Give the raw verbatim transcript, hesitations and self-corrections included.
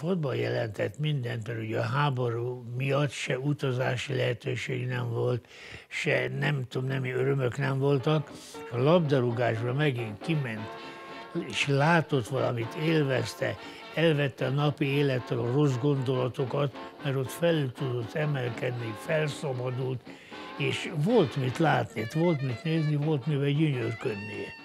fotball jelentett mindent, mert ugye a háború miatt se utazási lehetőség nem volt, se nem tudom, nemi örömök nem voltak, és a labdarúgásra megint kiment, és látott valamit, élvezte, elvette a napi élettől a rossz gondolatokat, mert ott felül tudott emelkedni, felszabadult, és volt mit látni, volt mit nézni, volt mivel gyönyörködnie.